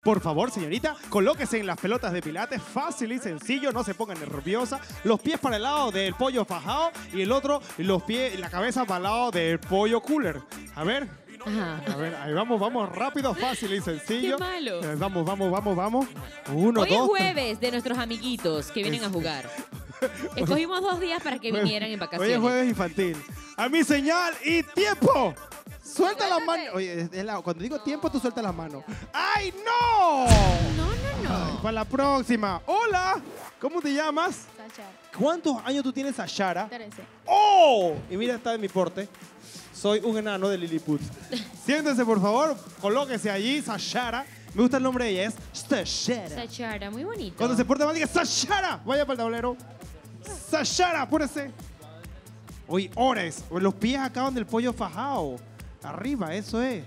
Por favor, señorita, colóquese en las pelotas de pilates, fácil y sencillo, no se ponga nerviosa. Los pies para el lado del pollo fajado y el otro, la cabeza para el lado del pollo cooler. A ver. Ajá. A ver, ahí vamos, rápido, fácil y sencillo. Qué malo. Vamos. Uno, Hoy dos, es jueves de nuestros amiguitos que vienen a jugar. Escogimos 2 días para que vinieran en vacaciones. Hoy es jueves infantil. A mi señal y tiempo. Suelta las manos. Oye, cuando digo tiempo, tú sueltas las manos. ¡Ay, no! No. Para la próxima. Hola, ¿cómo te llamas? Sachara. ¿Cuántos años tú tienes, Sachara? 13. ¡Oh! Y mira, está de mi porte. Soy un enano de Lilliput. Siéntese, por favor. Colóquese allí, Sachara. Me gusta el nombre de ella, es Sachara. Sachara, muy bonito. Cuando se porte mal, diga Sachara. Vaya para el tablero. Sachara, apúrese. Oye, Ores, los pies acaban del pollo fajado. Arriba, eso es.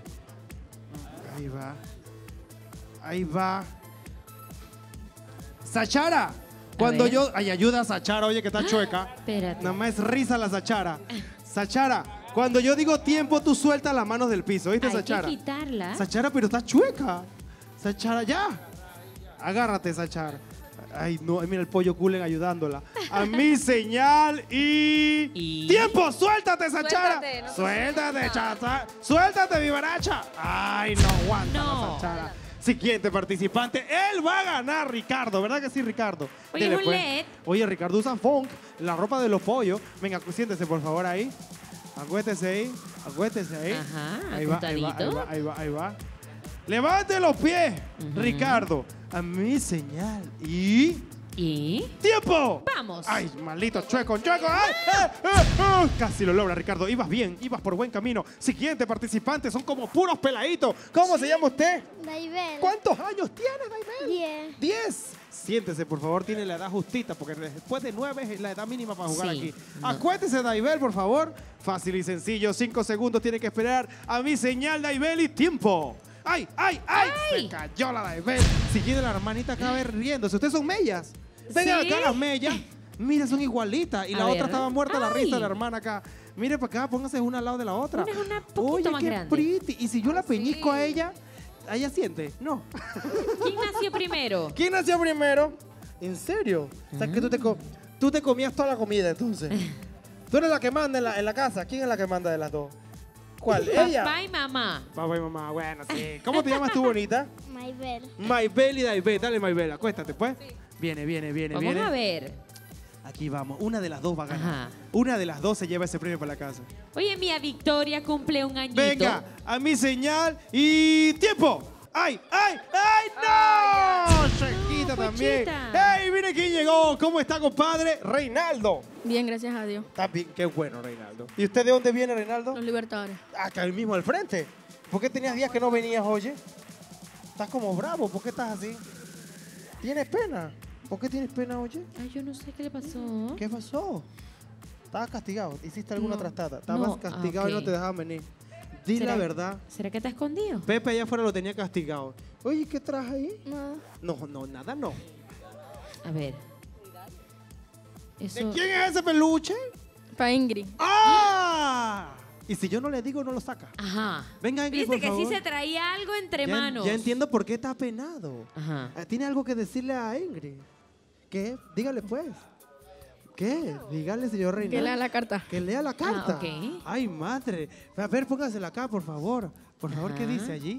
Ahí va. Sachara. Cuando ver. yo... Ay, ayuda a Sachara, oye, que está chueca. Espérate. Nada más es risa la Sachara. Sachara, cuando yo digo tiempo, tú sueltas las manos del piso, ¿viste, Hay Sachara? que quitarla. Sachara, pero está chueca. Sachara, ya. Agárrate, Sachara. Ay, no, mira el pollo cooler ayudándola. A mi señal y... ¡Tiempo! ¡Suéltate, Sachara! Suéltate, no te ¡Suéltate, chata! ¡Suéltate, vivaracha! ¡Ay, no aguanta No. la Sachara! Siguiente participante, él va a ganar, Ricardo. ¿Verdad que sí, Ricardo? Oye, Dele, es un pues. LED. Oye, Ricardo usa funk, la ropa de los pollos. Venga, siéntese, por favor, ahí. Acuéstese ahí. Acuéstese ahí. Ajá, Ahí va, ahí va, acostadito. ahí va. Levante los pies, Ricardo. A mi señal. Y... ¿Y? ¡Tiempo! ¡Vamos! ¡Ay, maldito chueco! ¡Ay! Casi lo logra, Ricardo. Ibas bien, ibas por buen camino. Siguiente participante, son como puros peladitos. ¿Cómo se llama usted? Daibel. ¿Cuántos años tiene, Daibel? 10. 10. Siéntese, por favor, tiene la edad justita, porque después de 9 es la edad mínima para jugar Sí, aquí. no. Acuérdese, Daibel, por favor. Fácil y sencillo, 5 segundos tiene que esperar a mi señal, Daibel, y tiempo. ¡Ay! Se cayó la Daibel. Siguiendo la hermanita acá riéndose. ¿Ustedes son mellas? Vengan ¿Sí? acá las mellas. Mira, son igualitas. Y la A otra ver. estaba muerta la Ay. risa de la hermana acá. Mire para acá, póngase una al lado de la otra. Una es una poquito Oye, más qué grande. pretty. Y si yo la peñizco a ella siente. No. ¿Quién nació primero? ¿Quién nació primero? ¿En serio? O sea, que tú te comías toda la comida, entonces. Tú eres la que manda en la casa. ¿Quién es la que manda de las dos? ¿Cuál? ¿Ella? Papá y mamá. Papá y mamá. Bueno, sí. ¿Cómo te llamas tú, bonita? Maibel. Maybel y Daibel. Dale, Maybel. Acuéstate, pues. Viene. Vamos a ver. Aquí vamos. Una de las dos va a ganar. Ajá. Una de las dos se lleva ese premio para la casa. Oye, Mía Victoria cumple un añito. Venga, a mi señal y tiempo. ¡Ay! ¡No! Chiquita no, también. Pochita. ¡Hey! Mire quién llegó. ¿Cómo está, compadre? Reinaldo. Bien, gracias a Dios. Está bien, qué bueno, Reinaldo. ¿Y usted de dónde viene, Reinaldo? Los Libertadores. Acá ahí mismo al frente. ¿Por qué tenías días que no venías, oye? Estás como bravo. ¿Por qué estás así? ¿Tienes pena? ¿Por qué tienes pena, oye? Ay, yo no sé qué le pasó. ¿Qué pasó? Estabas castigado. ¿Hiciste alguna No. trastada? Estabas No. castigado Ah, y no ok. te dejaban venir. Di ¿Será- la verdad. ¿Será que te ha escondido? Pepe allá afuera lo tenía castigado. Oye, ¿qué traes ahí? No. No, nada no. A ver. ¿De Eso. quién es ese peluche? Para Ingrid. ¡Ah! Y si yo no le digo, no lo saca. Ajá. Venga, Ingrid, Viste por que favor. sí se traía algo entre Ya, manos. ya entiendo por qué está apenado. Ajá. ¿Tiene algo que decirle a Ingrid? ¿Qué? Dígale pues. ¿Qué? Dígale, señor Que Reinaldo. lea la carta. Que lea la carta. ok. Ay, madre. A ver, póngasela acá, por favor. Por favor, ¿qué Ajá. dice allí?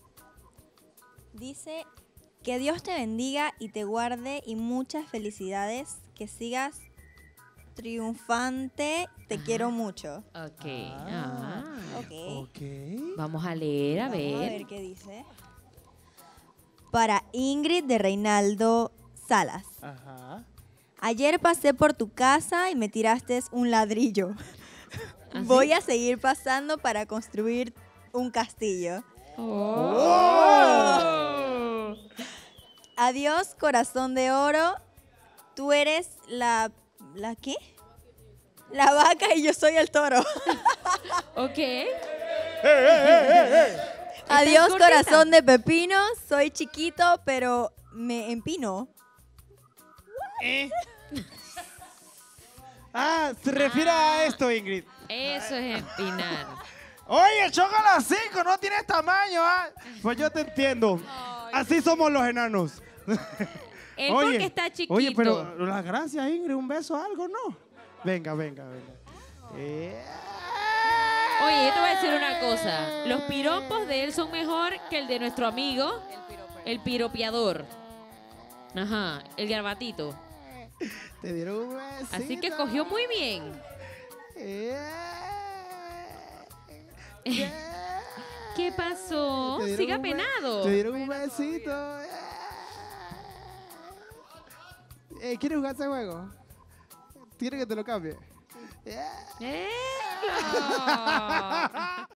Dice, que Dios te bendiga y te guarde y muchas felicidades, que sigas triunfante, te quiero mucho. Ok. Ah. Ok. Ok. Vamos a leer, a Vamos a ver. ver qué dice. Para Ingrid de Reinaldo Salas. Ajá. Ayer pasé por tu casa y me tiraste un ladrillo. ¿Ah, sí? Voy a seguir pasando para construir un castillo. Oh. Adiós, corazón de oro. Tú eres ¿la qué? La vaca y yo soy el toro. Ok. Adiós, cortita. corazón de pepino. Soy chiquito, pero me empino. Ah, se refiere a esto, Ingrid. Eso es empinar. Oye, chócala 5, no tienes tamaño, ¿ah? Pues yo te entiendo. Así somos los enanos. Él porque está chiquito. Oye, pero las gracias, Ingrid, un beso, algo, ¿no? Venga. Oye, yo te voy a decir una cosa. Los piropos de él son mejor que el de nuestro amigo, el piropeador. Ajá, el garbatito. Te dieron un besito. Así que cogió muy bien. ¿Qué pasó? Siga penado. Te dieron un besito. ¿Quieres jugar ese juego? ¿Quieres que te lo cambie? ¡Eh!